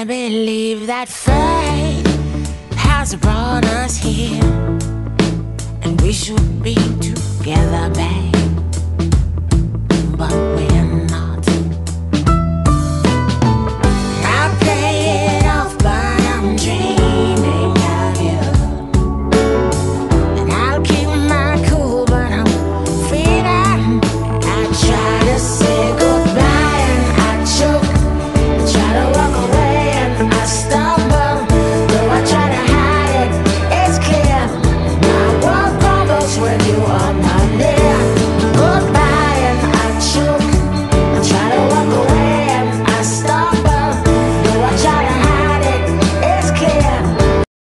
I believe that fate has brought us here, and we should be together, babe. But we